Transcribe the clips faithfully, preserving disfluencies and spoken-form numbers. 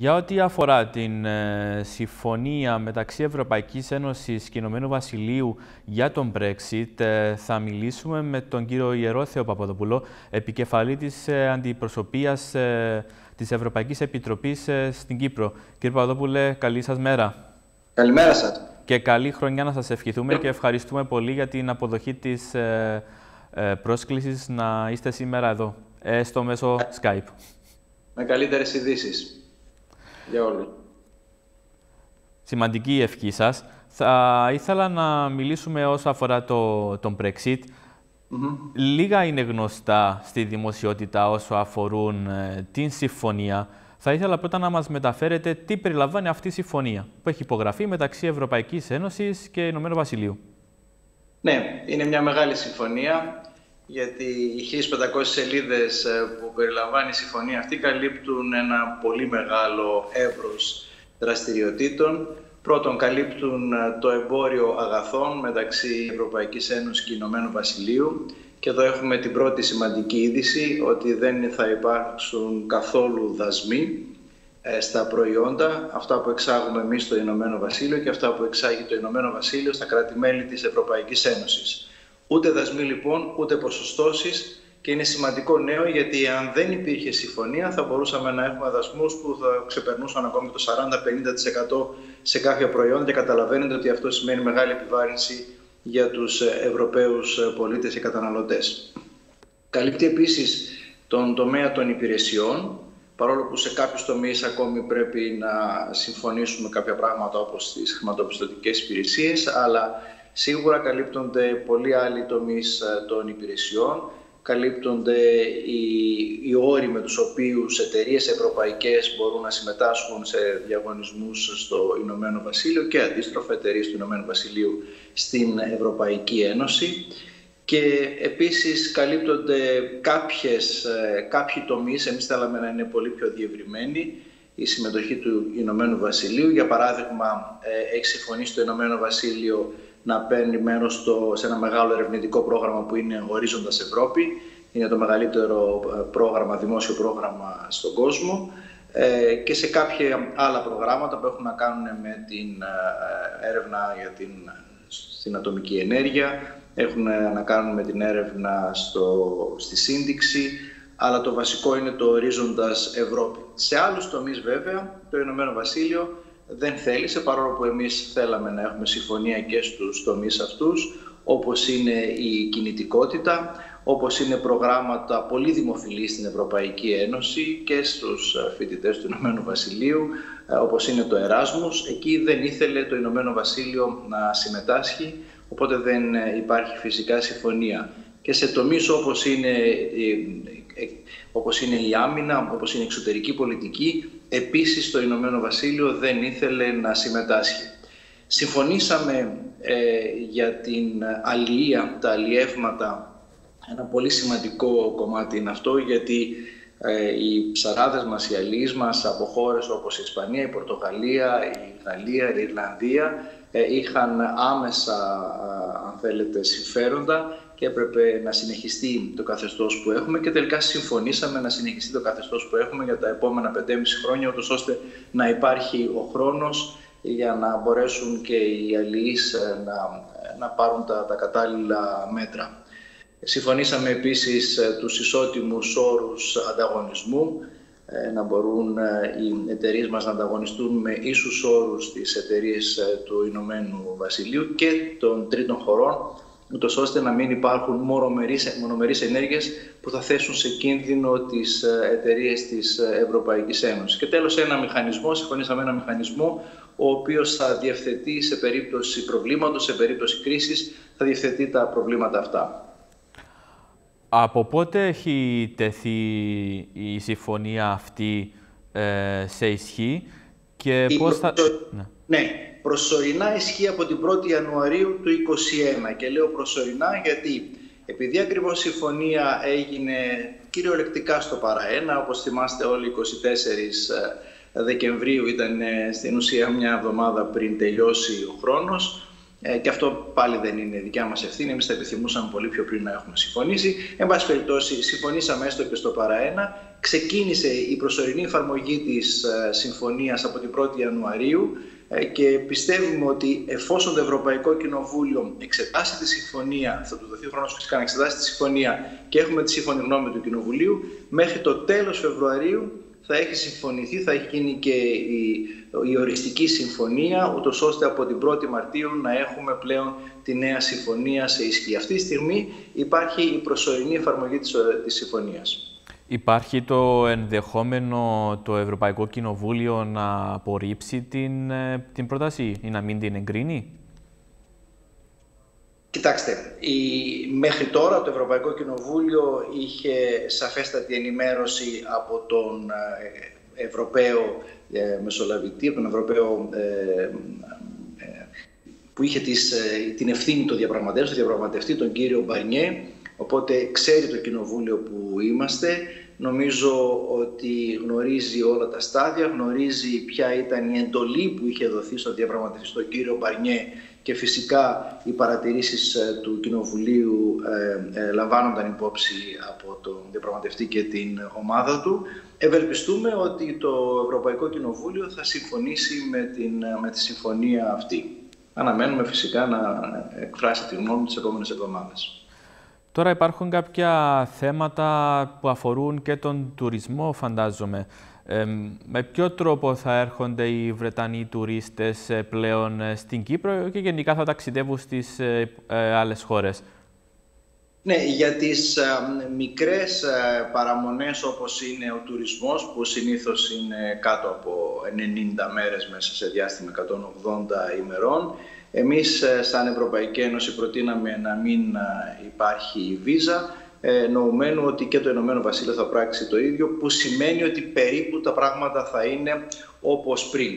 Για ό,τι αφορά την ε, συμφωνία μεταξύ Ευρωπαϊκής Ένωσης και Ηνωμένου Βασιλείου για τον Brexit, ε, θα μιλήσουμε με τον κύριο Ιερόθεο Παπαδοπούλο, επικεφαλή της ε, αντιπροσωπείας ε, της Ευρωπαϊκής Επιτροπής ε, στην Κύπρο. Κύριε Παπαδοπούλε, καλή σας μέρα. Καλημέρα σας. Και καλή χρονιά να σας ευχηθούμε και ευχαριστούμε πολύ για την αποδοχή της ε, ε, πρόσκλησης να είστε σήμερα εδώ, ε, στο μέσο Skype. Με καλύτερες ειδήσεις για όλους. Σημαντική η ευχή σας. Θα ήθελα να μιλήσουμε όσο αφορά το, τον Brexit. Mm-hmm. Λίγα είναι γνωστά στη δημοσιότητα όσο αφορούν ε, την συμφωνία. Θα ήθελα πρώτα να μας μεταφέρετε τι περιλαμβάνει αυτή η συμφωνία που έχει υπογραφεί μεταξύ Ευρωπαϊκής Ένωσης και Ηνωμένου Βασιλείου. Ναι, είναι μια μεγάλη συμφωνία, γιατί οι χίλιες πεντακόσιες σελίδες που περιλαμβάνει η συμφωνία αυτή καλύπτουν ένα πολύ μεγάλο εύρος δραστηριοτήτων. Πρώτον, καλύπτουν το εμπόριο αγαθών μεταξύ Ευρωπαϊκής Ένωσης και Ηνωμένου Βασιλείου. Και εδώ έχουμε την πρώτη σημαντική είδηση, ότι δεν θα υπάρξουν καθόλου δασμοί στα προϊόντα, αυτά που εξάγουμε εμείς στο Ηνωμένο Βασίλειο και αυτά που εξάγει το Ηνωμένο Βασίλειο στα κράτη-μέλη της Ευρωπαϊκής Ένωσης. Ούτε δασμοί λοιπόν, ούτε ποσοστώσεις, και είναι σημαντικό νέο, γιατί αν δεν υπήρχε συμφωνία θα μπορούσαμε να έχουμε δασμούς που θα ξεπερνούσαν ακόμη το σαράντα με πενήντα τοις εκατό σε κάποια προϊόντα, και καταλαβαίνετε ότι αυτό σημαίνει μεγάλη επιβάρυνση για τους Ευρωπαίους πολίτες και καταναλωτές. Καλύπτει επίσης τον τομέα των υπηρεσιών, παρόλο που σε κάποιους τομείς ακόμη πρέπει να συμφωνήσουμε κάποια πράγματα όπως τις χρηματοπιστωτικές υπηρεσίες, αλλά σίγουρα καλύπτονται πολλοί άλλοι τομείς των υπηρεσιών. Καλύπτονται οι, οι όροι με τους οποίους εταιρείες ευρωπαϊκές μπορούν να συμμετάσχουν σε διαγωνισμούς στο Ηνωμένο Βασίλειο και αντίστροφα εταιρείες του Ηνωμένου Βασιλείου στην Ευρωπαϊκή Ένωση. Και επίσης καλύπτονται κάποιες, κάποιοι τομείς, εμείς θέλαμε να είναι πολύ πιο διευρυμένοι, η συμμετοχή του Ηνωμένου Βασιλείου. Για παράδειγμα, έχει συμφωνήσει το Ηνωμένο Βασίλειο να παίρνει μέρος σε ένα μεγάλο ερευνητικό πρόγραμμα που είναι Ορίζοντας Ευρώπη. Είναι το μεγαλύτερο πρόγραμμα, δημόσιο πρόγραμμα στον κόσμο, και σε κάποια άλλα προγράμματα που έχουν να κάνουν με την έρευνα για την, στην ατομική ενέργεια, έχουν να κάνουν με την έρευνα στο, στη σύνδεξη, αλλά το βασικό είναι το Ορίζοντας Ευρώπη. Σε άλλους τομείς βέβαια το Ηνωμένο Βασίλειο δεν θέλησε, παρόλο που εμείς θέλαμε να έχουμε συμφωνία και στους τομείς αυτούς, όπως είναι η κινητικότητα, όπως είναι προγράμματα πολύ δημοφιλή στην Ευρωπαϊκή Ένωση και στους φοιτητές του Ηνωμένου Βασιλείου, όπως είναι το Εράσμους. Εκεί δεν ήθελε το Ηνωμένο Βασίλειο να συμμετάσχει, οπότε δεν υπάρχει φυσικά συμφωνία. Και σε τομείς όπως είναι, όπως είναι η άμυνα, όπως είναι η εξωτερική πολιτική, επίσης το Ηνωμένο Βασίλειο δεν ήθελε να συμμετάσχει. Συμφωνήσαμε ε, για την αλληλεία, τα αλλιεύματα. Ένα πολύ σημαντικό κομμάτι είναι αυτό, γιατί ε, οι ψαράδες μας, οι αλληλείς μας από χώρες όπως η Ισπανία, η Πορτογαλία, η Γαλλία, η Ιρλανδία ε, είχαν άμεσα, αν θέλετε, συμφέροντα και έπρεπε να συνεχιστεί το καθεστώς που έχουμε, και τελικά συμφωνήσαμε να συνεχιστεί το καθεστώς που έχουμε για τα επόμενα πεντέμισι χρόνια, ούτως ώστε να υπάρχει ο χρόνος για να μπορέσουν και οι αλληλείς να, να πάρουν τα, τα κατάλληλα μέτρα. Συμφωνήσαμε επίσης τους ισότιμους όρους ανταγωνισμού, να μπορούν οι εταιρείες μας να ανταγωνιστούν με ίσους όρους τις εταιρείες του Ηνωμένου Βασιλείου και των τρίτων χωρών, ούτως ώστε να μην υπάρχουν μονομερείς ενέργειες που θα θέσουν σε κίνδυνο τις εταιρείες της Ευρωπαϊκής Ένωσης. Και τέλος, ένα μηχανισμό, συμφωνήσαμε ένα μηχανισμό, ο οποίος θα διευθετεί σε περίπτωση προβλήματος, σε περίπτωση κρίσης, θα διευθετεί τα προβλήματα αυτά. Από πότε έχει τεθεί η συμφωνία αυτή ε, σε ισχύ και η πώς θα... Προ... Ναι. ναι, προσωρινά ισχύει από την πρώτη Ιανουαρίου του είκοσι ένα, και λέω προσωρινά γιατί επειδή ακριβώς η συμφωνία έγινε κυριολεκτικά στο παραένα, όπως θυμάστε όλοι, είκοσι τέσσερις Δεκεμβρίου ήταν στην ουσία μια εβδομάδα πριν τελειώσει ο χρόνος. Ε, και αυτό πάλι δεν είναι δικιά μας ευθύνη. Εμείς θα επιθυμούσαμε πολύ πιο πριν να έχουμε συμφωνήσει. Εν πάση περιπτώσει, συμφωνήσαμε έστω και στο παραένα. Ξεκίνησε η προσωρινή εφαρμογή της ε, συμφωνίας από την πρώτη Ιανουαρίου ε, και πιστεύουμε ότι εφόσον το Ευρωπαϊκό Κοινοβούλιο εξετάσει τη συμφωνία, θα του δοθεί ο χρόνος φυσικά να εξετάσει τη συμφωνία και έχουμε τη σύμφωνη γνώμη του Κοινοβουλίου, μέχρι το τέλος Φεβρουαρίου θα έχει συμφωνηθεί, θα έχει γίνει και η, η οριστική συμφωνία, ούτως ώστε από την πρώτη Μαρτίου να έχουμε πλέον τη νέα συμφωνία σε ισχύ. Αυτή τη στιγμή υπάρχει η προσωρινή εφαρμογή της, της συμφωνίας. Υπάρχει το ενδεχόμενο το Ευρωπαϊκό Κοινοβούλιο να απορρίψει την, την πρόταση ή να μην την εγκρίνει? Κοιτάξτε, η, μέχρι τώρα το Ευρωπαϊκό Κοινοβούλιο είχε σαφέστατη ενημέρωση από τον ε, Ευρωπαίο ε, Μεσολαβητή, από τον Ευρωπαίο ε, ε, που είχε τις, ε, την ευθύνη των διαπραγματεύσεων, τον διαπραγματευτή, τον κύριο Μπαρνιέ, οπότε ξέρει το Κοινοβούλιο που είμαστε. Νομίζω ότι γνωρίζει όλα τα στάδια, γνωρίζει ποια ήταν η εντολή που είχε δοθεί στον διαπραγματευτή, στον κύριο Μπαρνιέ, και φυσικά οι παρατηρήσεις του Κοινοβουλίου ε, ε, λαμβάνονταν υπόψη από τον διαπραγματευτή και την ομάδα του. Ευελπιστούμε ότι το Ευρωπαϊκό Κοινοβούλιο θα συμφωνήσει με, την, με τη συμφωνία αυτή. Αναμένουμε φυσικά να εκφράσει τη γνώμη τις επόμενες εβδομάδες. Τώρα υπάρχουν κάποια θέματα που αφορούν και τον τουρισμό, φαντάζομαι. Ε, με ποιο τρόπο θα έρχονται οι Βρετανοί τουρίστες πλέον στην Κύπρο και γενικά θα ταξιδεύουν στις ε, ε, άλλες χώρες? Ναι, για τις ε, μικρές ε, παραμονές όπως είναι ο τουρισμός, που συνήθως είναι κάτω από ενενήντα μέρες μέσα σε διάστημα εκατόν ογδόντα ημερών, εμείς σαν Ευρωπαϊκή Ένωση προτείναμε να μην υπάρχει βίζα, νοουμένου ότι και το Ηνωμένο Βασίλειο θα πράξει το ίδιο, που σημαίνει ότι περίπου τα πράγματα θα είναι όπως πριν.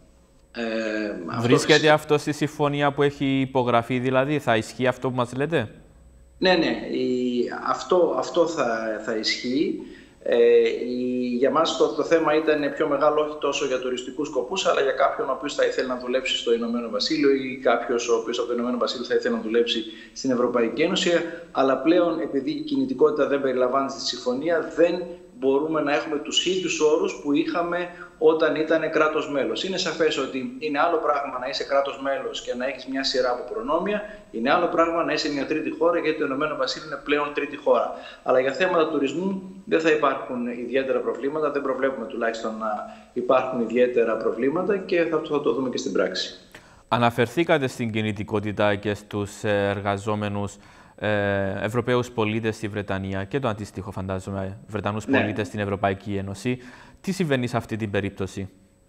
Ε, Βρίσκεται αυτό, αυτό στη συμφωνία που έχει υπογραφεί, δηλαδή θα ισχύει αυτό που μας λέτε? Ναι, ναι, η, αυτό, αυτό θα, θα ισχύει. Ε, η, για μας το, το θέμα ήταν πιο μεγάλο όχι τόσο για τουριστικούς σκοπούς, αλλά για κάποιον ο οποίος θα ήθελε να δουλέψει στο Ηνωμένο Βασίλειο ή κάποιος ο οποίος από το Ηνωμένο Βασίλειο θα ήθελε να δουλέψει στην Ευρωπαϊκή Ένωση. Αλλά πλέον, επειδή η κινητικότητα δεν περιλαμβάνεται στη συμφωνία, δεν μπορούμε να έχουμε τους ίδιους όρους που είχαμε όταν ήταν κράτος μέλος. Είναι σαφές ότι είναι άλλο πράγμα να είσαι κράτος μέλος και να έχεις μια σειρά από προνόμια, είναι άλλο πράγμα να είσαι μια τρίτη χώρα, γιατί το Ηνωμένο Βασίλειο είναι πλέον τρίτη χώρα. Αλλά για θέματα τουρισμού δεν θα υπάρχουν ιδιαίτερα προβλήματα, δεν προβλέπουμε τουλάχιστον να υπάρχουν ιδιαίτερα προβλήματα και θα, θα το δούμε και στην πράξη. Αναφερθήκατε στην κινητικότητα και στους εργαζόμενους ε, Ευρωπαίους πολίτες στη Βρετανία και το αντίστοιχο, φαντάζομαι, Βρετανούς ναι. πολίτες στην Ευρωπαϊκή Ένωση. Τι συμβαίνει σε αυτή την περίπτωση?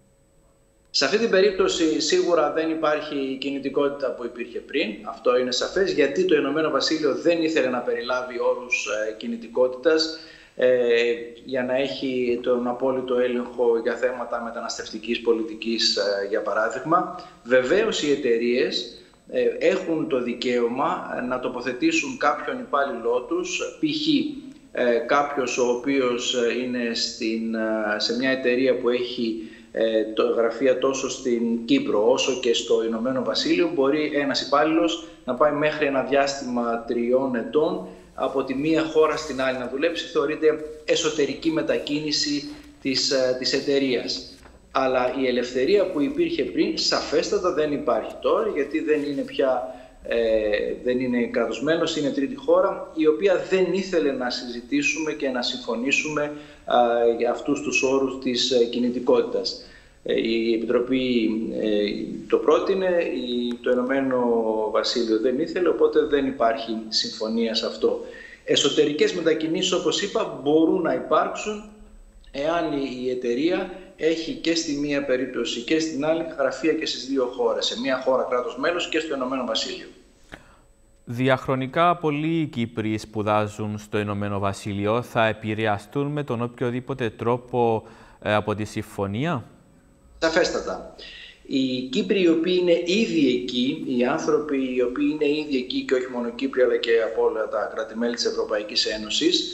Σε αυτή την περίπτωση σίγουρα δεν υπάρχει η κινητικότητα που υπήρχε πριν. Αυτό είναι σαφές, γιατί το Ηνωμένο Βασίλειο δεν ήθελε να περιλάβει όρους ε, κινητικότητας ε, για να έχει τον απόλυτο έλεγχο για θέματα μεταναστευτικής πολιτικής, ε, για παράδειγμα. Βεβαίως οι εταιρείες ε, έχουν το δικαίωμα να τοποθετήσουν κάποιον υπάλληλό τους, π.χ. Ε, κάποιος ο οποίος είναι στην, σε μια εταιρεία που έχει ε, το, γραφεία τόσο στην Κύπρο όσο και στο Ηνωμένο Βασίλειο, μπορεί ένας υπάλληλος να πάει μέχρι ένα διάστημα τριών ετών από τη μία χώρα στην άλλη να δουλέψει. Θεωρείται εσωτερική μετακίνηση της, της εταιρείας. Αλλά η ελευθερία που υπήρχε πριν σαφέστατα δεν υπάρχει τώρα, γιατί δεν είναι πια Ε, δεν είναι κράτος μέλος, είναι τρίτη χώρα, η οποία δεν ήθελε να συζητήσουμε και να συμφωνήσουμε α, για αυτούς τους όρους της ε, κινητικότητας. Ε, η Επιτροπή ε, το πρότεινε, η, το Ηνωμένο Βασίλειο δεν ήθελε, οπότε δεν υπάρχει συμφωνία σε αυτό. Εσωτερικές μετακινήσεις, όπως είπα, μπορούν να υπάρξουν εάν η εταιρεία έχει και στη μία περίπτωση και στην άλλη γραφεία και στις δύο χώρες, σε μία χώρα κράτος μέλος και στο Ηνωμένο Βασίλειο. Διαχρονικά, πολλοί Κύπροι σπουδάζουν στο Ηνωμένο Βασίλειο. Θα επηρεαστούν με τον οποιοδήποτε τρόπο ε, από τη συμφωνία? Σαφέστατα. Οι Κύπροι οι οποίοι είναι ήδη εκεί, οι άνθρωποι οι οποίοι είναι ήδη εκεί και όχι μόνο Κύπροι αλλά και από όλα τα κράτη-μέλη της Ευρωπαϊκής Ένωσης,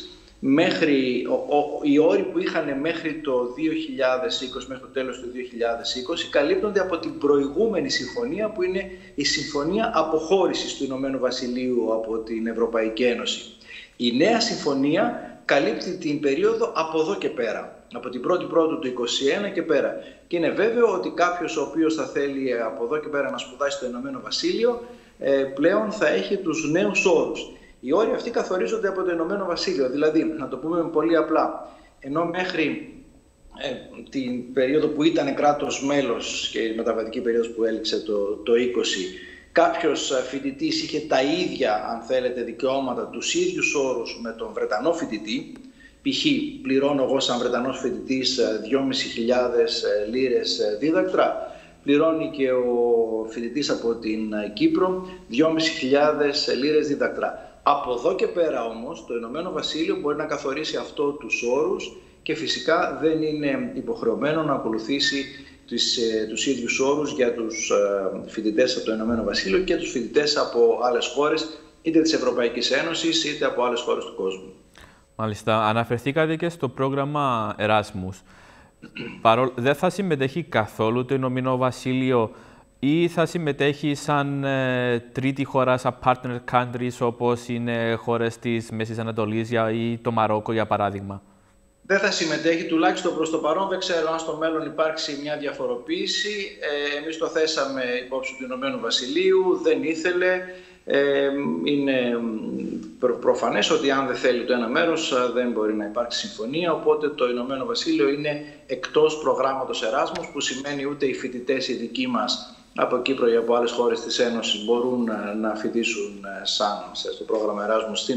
Μέχρι, ο, ο, οι όροι που είχαν μέχρι το δύο χιλιάδες είκοσι, μέχρι το τέλος του δύο χιλιάδες είκοσι, καλύπτονται από την προηγούμενη συμφωνία, που είναι η Συμφωνία Αποχώρησης του Ηνωμένου Βασιλείου από την Ευρωπαϊκή Ένωση. Η νέα συμφωνία καλύπτει την περίοδο από εδώ και πέρα, από την πρώτη Πρώτου του είκοσι ένα και πέρα. Και είναι βέβαιο ότι κάποιος ο οποίος θα θέλει από εδώ και πέρα να σπουδάσει στο Ηνωμένο Βασίλειο, πλέον θα έχει τους νέους όρους. Οι όροι αυτοί καθορίζονται από το Ηνωμένο Βασίλειο, δηλαδή, να το πούμε πολύ απλά, ενώ μέχρι ε, την περίοδο που ήταν κράτος μέλος και η μεταβατική περίοδος που έληξε το, το είκοσι, κάποιος φοιτητής είχε τα ίδια, αν θέλετε, δικαιώματα, τους ίδιους όρους με τον Βρετανό φοιτητή. Π.χ. πληρώνω εγώ σαν Βρετανός φοιτητής δυόμισι χιλιάδες λίρες δίδακτρα, πληρώνει και ο φοιτητής από την Κύπρο δυόμισι χιλιάδες λίρες δίδακτρα. Από εδώ και πέρα όμως το Ηνωμένο Βασίλειο μπορεί να καθορίσει αυτό τους όρους και φυσικά δεν είναι υποχρεωμένο να ακολουθήσει τους, τους ίδιους όρους για τους φοιτητές από το Ηνωμένο Βασίλειο και τους φοιτητές από άλλες χώρες, είτε της Ευρωπαϊκής Ένωσης είτε από άλλες χώρες του κόσμου. Μάλιστα. Αναφερθήκατε και στο πρόγραμμα Erasmus. Παρό... Δεν θα συμμετέχει καθόλου το Ηνωμένο Βασίλειο ή θα συμμετέχει σαν ε, τρίτη χώρα, σαν partner countries, όπως είναι χώρες της Μέσης Ανατολής ή το Μαρόκο, για παράδειγμα? Δεν θα συμμετέχει, τουλάχιστον προς το παρόν. Δεν ξέρω αν στο μέλλον υπάρξει μια διαφοροποίηση. Ε, εμείς το θέσαμε υπόψη του Ηνωμένου Βασιλείου, δεν ήθελε. Ε, είναι προ, προφανές ότι αν δεν θέλει το ένα μέρος δεν μπορεί να υπάρξει συμφωνία, οπότε το Ηνωμένο Βασίλειο είναι εκτός προγράμματος Erasmus, που σημαίνει ούτε οι φοιτητές οι δικοί μας από Κύπρο ή από άλλες χώρες της Ένωσης μπορούν να φοιτήσουν σαν στο πρόγραμμα Erasmus στην,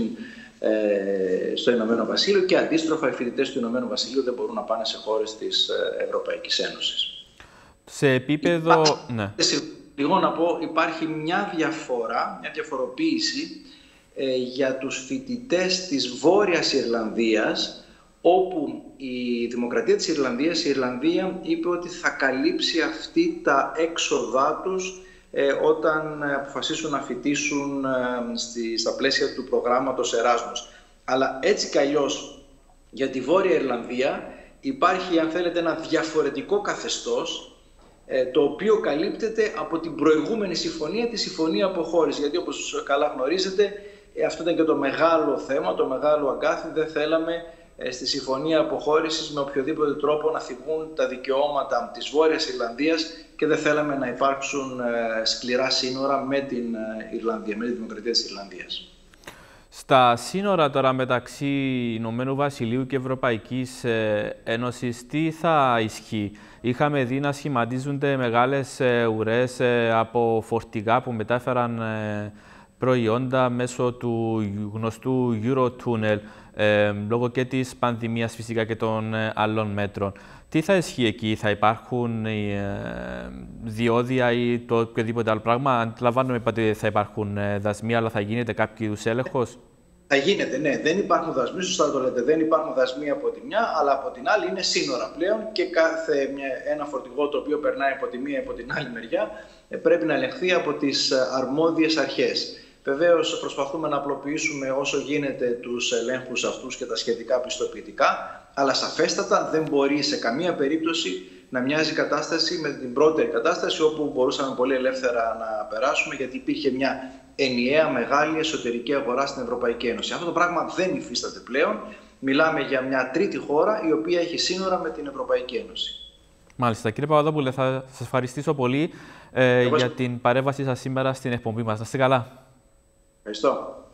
ε, στο Ηνωμένο Βασίλειο, και αντίστροφα οι φοιτητές του Ηνωμένου Βασιλείου δεν μπορούν να πάνε σε χώρες της Ευρωπαϊκής Ένωσης. Σε επίπεδο... Υπάρχει, ναι. Λίγο να πω, υπάρχει μια διαφορά, μια διαφοροποίηση ε, για τους φοιτητές της Βόρειας Ιρλανδίας, όπου η Δημοκρατία της Ιρλανδίας, η Ιρλανδία είπε ότι θα καλύψει αυτή τα έξοδά τους ε, όταν αποφασίσουν να φοιτήσουν ε, στη, στα πλαίσια του προγράμματος Erasmus. Αλλά έτσι κι αλλιώς για τη Βόρεια Ιρλανδία υπάρχει, αν θέλετε, ένα διαφορετικό καθεστώς, το οποίο καλύπτεται από την προηγούμενη συμφωνία, τη Συμφωνία Αποχώρησης. Γιατί, όπως καλά γνωρίζετε, αυτό ήταν και το μεγάλο θέμα, το μεγάλο αγκάθι. Δεν θέλαμε στη Συμφωνία Αποχώρησης με οποιοδήποτε τρόπο να θυγούν τα δικαιώματα της Βόρειας Ιρλανδίας και δεν θέλαμε να υπάρξουν σκληρά σύνορα με την Ιρλανδία, με τη Δημοκρατία της Ιρλανδίας. Στα σύνορα τώρα μεταξύ Ηνωμένου Βασιλείου και Ευρωπαϊκής Ένωσης, τι θα ισχύει? Είχαμε δει να σχηματίζονται μεγάλες ουρές από φορτηγά που μετάφεραν προϊόντα μέσω του γνωστού Eurotunnel, λόγω και της πανδημίας φυσικά και των άλλων μέτρων. Τι θα ισχύει εκεί? Θα υπάρχουν διόδια ή το οποιοδήποτε άλλο πράγμα? Αντιλαμβάνομαι ότι θα υπάρχουν δασμοί, αλλά θα γίνεται κάποιο είδους έλεγχος? Θα γίνεται, ναι. Δεν υπάρχουν δασμοί, σωστά το λέτε. Δεν υπάρχουν δασμοί από τη μια, αλλά από την άλλη είναι σύνορα πλέον και κάθε μια, ένα φορτηγό το οποίο περνάει από τη μία ή από την άλλη μεριά πρέπει να ελεγχθεί από τις αρμόδιες αρχές. Βεβαίως προσπαθούμε να απλοποιήσουμε όσο γίνεται τους ελέγχους αυτούς και τα σχετικά πιστοποιητικά, αλλά σαφέστατα δεν μπορεί σε καμία περίπτωση να μοιάζει η κατάσταση με την πρώτερη κατάσταση, όπου μπορούσαμε πολύ ελεύθερα να περάσουμε, γιατί υπήρχε μια ενιαία μεγάλη εσωτερική αγορά στην Ευρωπαϊκή Ένωση. Αυτό το πράγμα δεν υφίσταται πλέον. Μιλάμε για μια τρίτη χώρα η οποία έχει σύνορα με την Ευρωπαϊκή Ένωση. Μάλιστα. Κύριε Παπαδόπουλε, θα σας ευχαριστήσω πολύ ε, για την παρέμβασή σας σήμερα στην εκπομπή μας. Να είστε καλά. Ευχαριστώ.